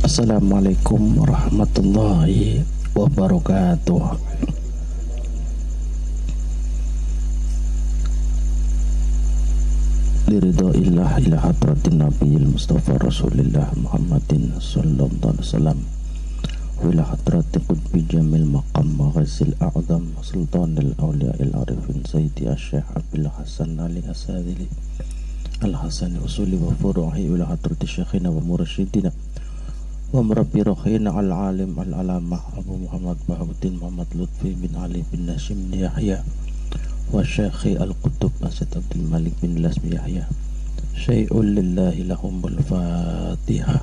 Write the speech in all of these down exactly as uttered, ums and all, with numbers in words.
Assalamualaikum warahmatullahi wabarakatuh. Liridhaillah ila hadratin nabiyil mustafa rasulillah Muhammadin sallallahu alaihi wasallam wa ila hadrati qutbi jamil maqam maghasil a'zam sultanil awliya'il arifin sayyidi asy-syekh Abdul Hasan Ali Asadili al-Hasani usuli wa furuhi ila hadrati syekhina wa mursyidina wa murabbi rohina al-alim al-alamah Abu Muhammad Bahabuddin Muhammad Lutfi bin Ali bin Nashim bin Yahya wa syekhi al-Qutub Asyad Abdul Malik bin Lasmi Yahya syai'ul lillahi lahumul fatihah.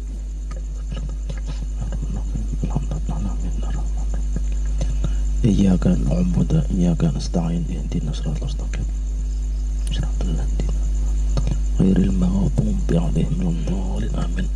Iyyaka na'budu wa iyyaka nasta'in ihdinas siratal mustaqim siratal ladzina ghairil maghdubi 'alaihim waladdallin amin.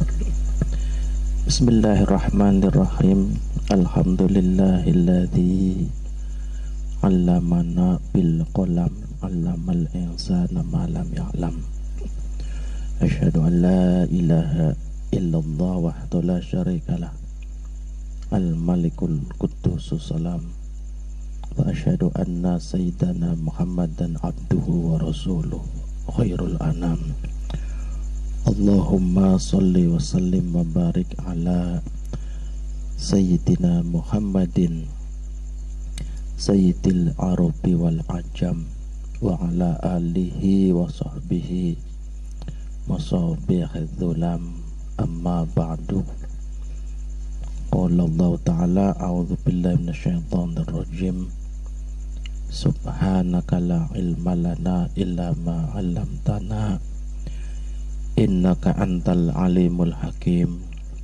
Bismillahirrahmanirrahim. Alhamdulillahilladzi 'allamana bil qalam 'allamal insana ma lam ya'lam. Asyhadu an la ilaha illallah wahdahu la syarikalah al malikul quddusus salam wa asyhadu anna sayyidana Muhammadan abduhu wa rasuluh khairul anam. Allahumma salli wa sallim wa barik ala sayyidina Muhammadin sayyidil arabi wal ajam wa ala alihi wa sahbihi masabihidz zulam amma ba'du. Qala Allah ta'ala a'udzu billahi minasyaitonir rajim subhanaka la ilma lana illa ma 'allamtana innaka antal alimul hakim.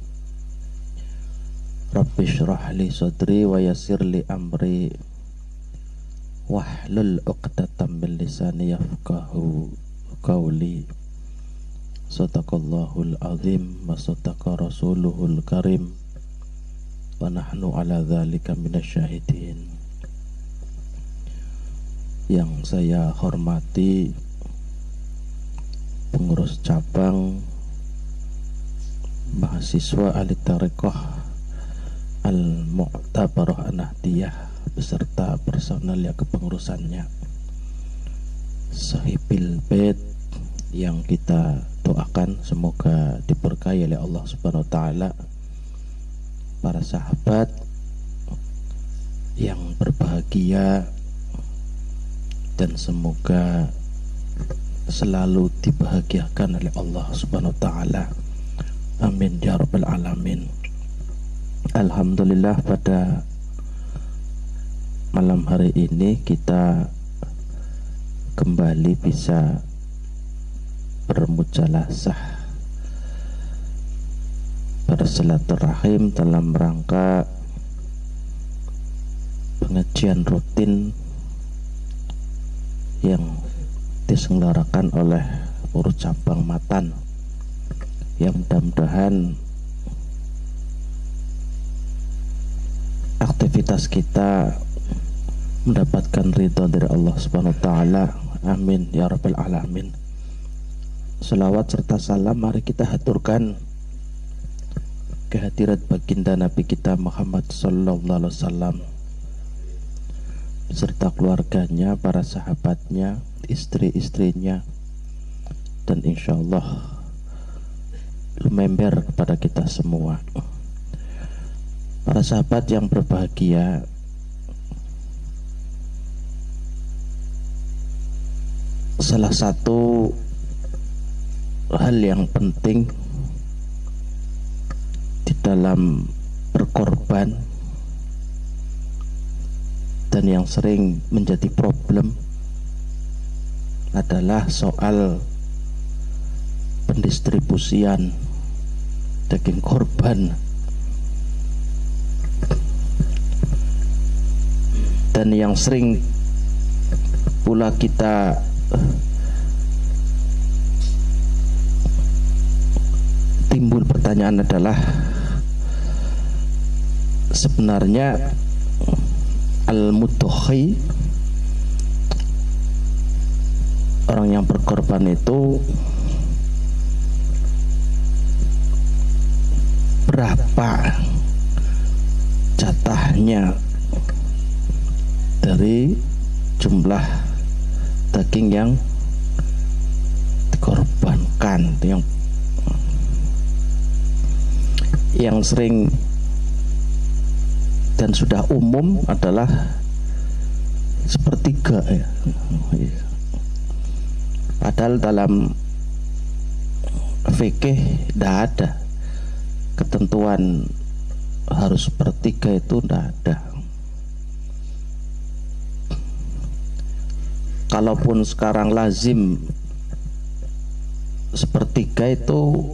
Rabbi shrah li sadri wa yassir li amri wahlul 'uqdatam min lisani yafqahu qawli. Sadaqallahul azim wa sadaqa rasuluhul karim wa nahnu ala dzalika minasyahidin. Yang saya hormati pengurus cabang mahasiswa ahli tarekoh Al-Mu'tabarah An-Nahdiyah beserta personel yang kepengurusannya, sahibil bait yang kita doakan semoga diberkahi oleh Allah Subhanahu wa taala, para sahabat yang berbahagia dan semoga selalu dibahagiakan oleh Allah Subhanahu wa taala. Amin ya rabbal alamin. Alhamdulillah, pada malam hari ini kita kembali bisa bermujalasah, bersilaturahim dalam rangka pengajian rutin yang diselenggarakan oleh urus cabang Matan, yang mudah-mudahan aktivitas kita mendapatkan ridha dari Allah Subhanahu wa taala. Amin ya rabbal alamin. Selawat serta salam mari kita haturkan kehadirat baginda Nabi kita Muhammad sallallahu alaihi wasallam beserta keluarganya, para sahabatnya, istri-istrinya, dan insyaallah lumember kepada kita semua. Para sahabat yang berbahagia, salah satu hal yang penting di dalam berkorban dan yang sering menjadi problem adalah soal pendistribusian daging korban. Dan yang sering pula kita timbul pertanyaan adalah, sebenarnya al-mudhohi, orang yang berkorban itu berapa jatahnya dari jumlah daging yang dikorbankan. Yang yang sering dan sudah umum adalah sepertiga ya. Padahal dalam fikih tidak ada ketentuan harus sepertiga, itu tidak ada. Kalaupun sekarang lazim sepertiga, itu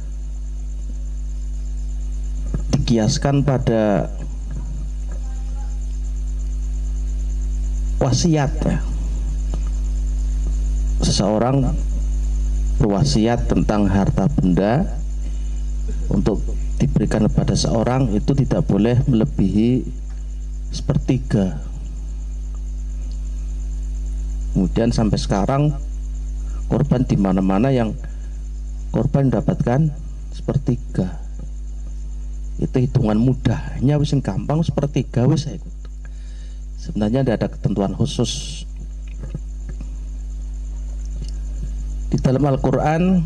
dikiaskan pada wasiat ya. Seseorang berwasiat tentang harta benda untuk diberikan kepada seorang, itu tidak boleh melebihi sepertiga. Kemudian sampai sekarang korban di mana-mana yang korban mendapatkan sepertiga. Itu hitungan mudahnya, wis gampang sepertiga wis. Sebenarnya tidak ada ketentuan khusus. Di dalam Al-Quran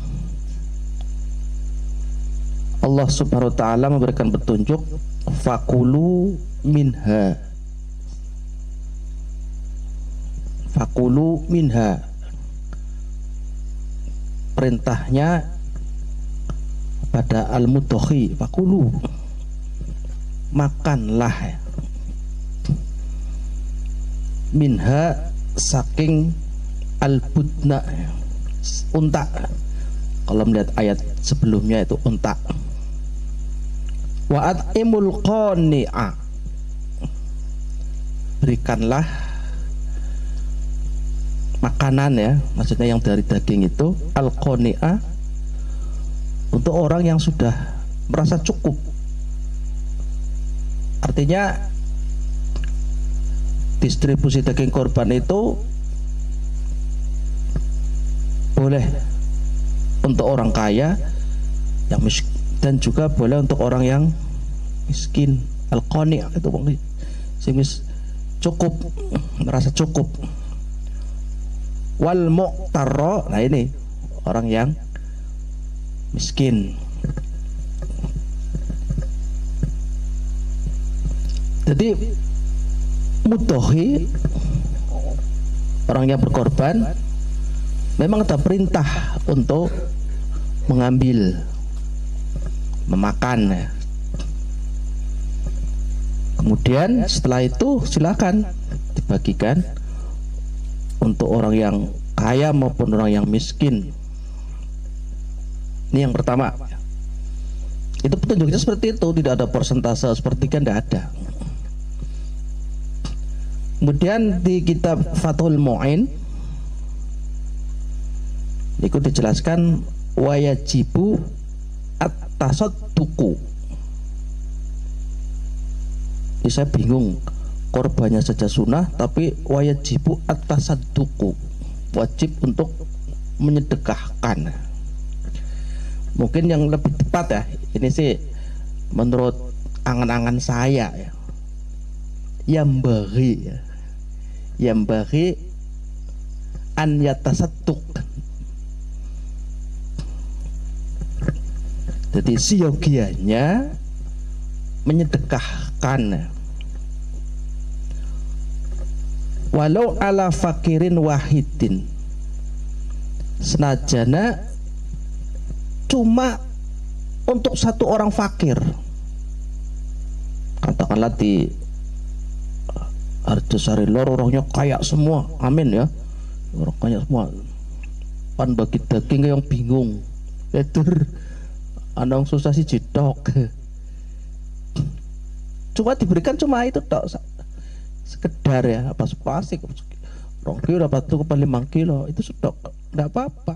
Allah subhanahu wa ta'ala memberikan petunjuk, fakulu minha, fakulu minha. Perintahnya pada al-mudhohi, fakulu, makanlah, minha, saking al-budna, unta. Kalau melihat ayat sebelumnya itu unta. Wa at'imul qani'a, berikanlah makanan ya, maksudnya yang dari daging itu, al-qani'a, untuk orang yang sudah merasa cukup. Artinya distribusi daging korban itu boleh untuk orang kaya yang miskin, dan juga boleh untuk orang yang miskin. Al-qani' itu sing wis cukup, merasa cukup. Wal muqtarra, nah ini orang yang miskin. Jadi mudhohi, orang yang berkorban, memang ada perintah untuk mengambil, memakan. Kemudian setelah itu silakan dibagikan untuk orang yang kaya maupun orang yang miskin. Ini yang pertama. Itu petunjuknya seperti itu, tidak ada persentase seperti kan, tidak ada. Kemudian di kitab Fathul Mu'in itu dijelaskan wayajibu at-tasadduqu. Ini saya bingung, korbannya saja sunnah tapi wayajibu at-tasadduqu, wajib untuk menyedekahkan. Mungkin yang lebih tepat ya, ini sih menurut angan-angan saya ya, yang bagi ya, yang bagi an yatasadduq. Jadi siogianya menyedekahkan, walau ala fakirin wahidin, senajana cuma untuk satu orang fakir. Katakanlah di Arjosari Lor orangnya kaya semua, amin ya, orang kaya semua, pan bagi daging yang bingung, betul, anak susah sih jedok, cuma diberikan cuma itu tok, sekedar ya, apa sepasik, orang kilo dapat tuh ke lima kilo, itu sedok, tidak apa-apa.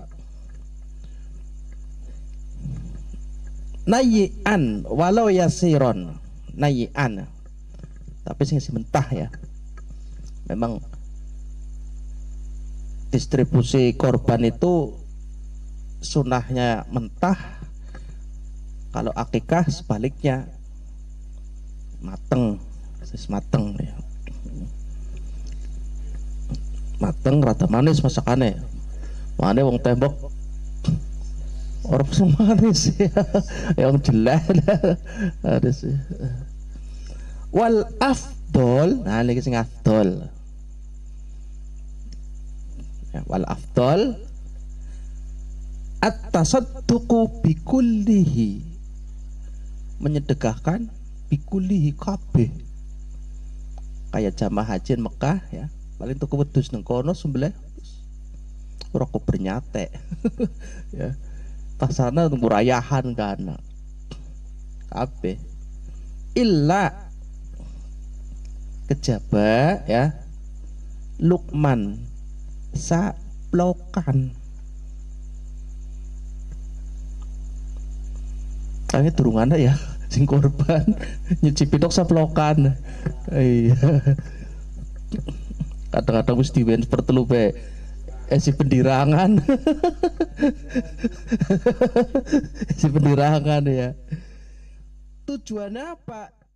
Nayian walau yasiron, nayian, tapi sing sementah ya. Memang distribusi korban itu sunahnya mentah Kalau akikah sebaliknya, mateng, sis mateng ya. Mateng rada manis masakane. Mane wong tembok orang manis ya, yang jelas harus. Wal afdol, nah ini sing afdol. Ya, wal afdol at-tasadduqu bikullihi, menyedekahkan bikullihi kabeh. Kayak jamaah haji Mekah ya, paling tuku wedhus nang kono sembelih ora kok bernyate. Ya. Pasarna murayahan kana. Kabeh. Illa kejaba ya Lukman saplokan. Kayaknya turungannya ya sing korban nyicipi tok saplokan. Iya. Kadang-kadang wis diwen pertelu bae. Eh si pendirangan. Si pendirangan ya. Tujuannya apa?